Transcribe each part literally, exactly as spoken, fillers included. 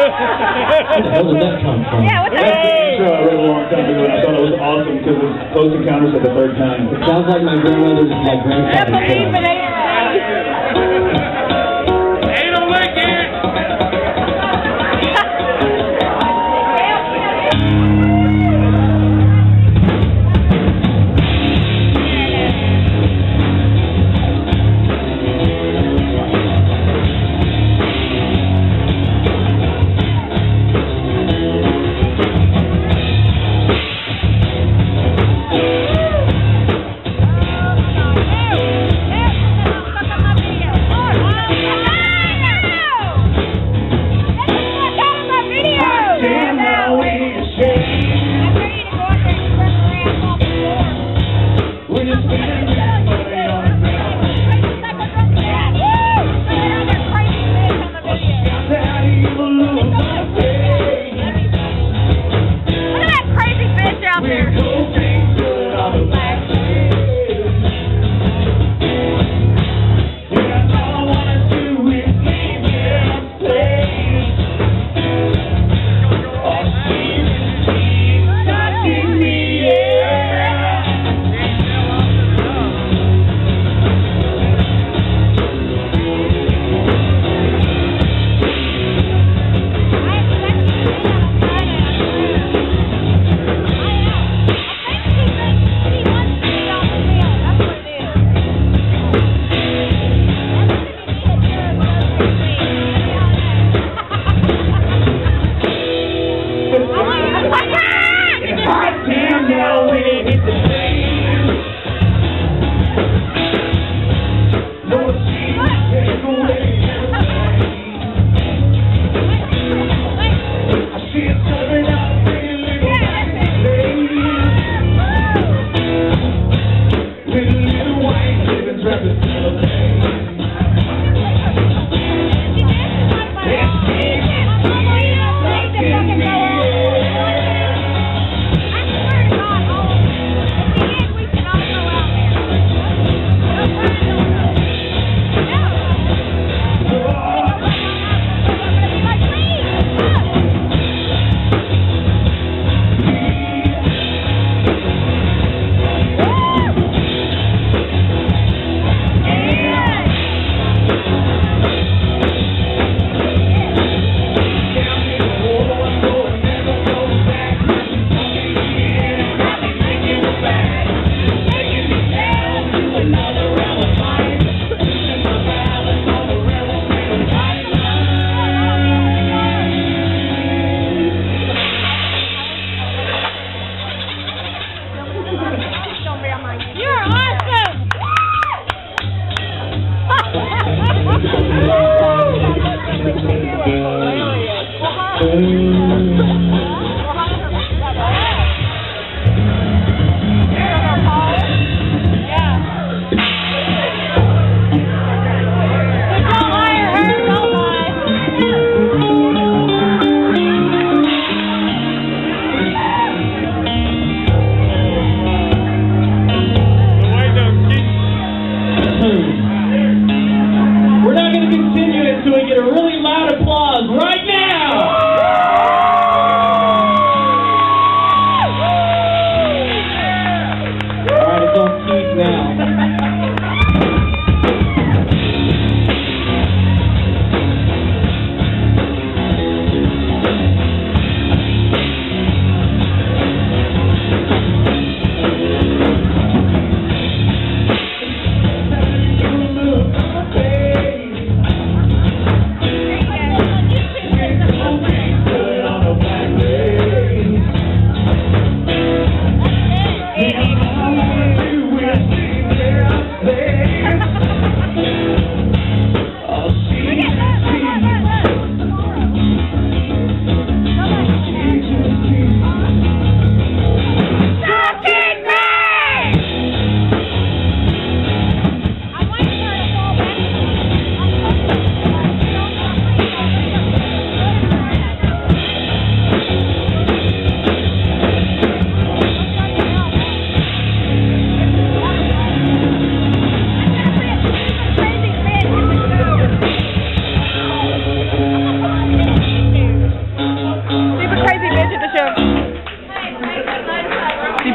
hell did that come from? Yeah, what's that? That's the intro I read a long time ago, and I thought it was awesome because it's Close Encounters at the Third Kind. It sounds like my grandmother's and my grandfather's. I believe it ain't. Ain't no lick here.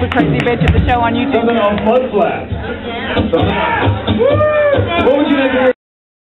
the crazy bitch at the show on YouTube. Something on Mud Flat. Something on... What would you like to hear?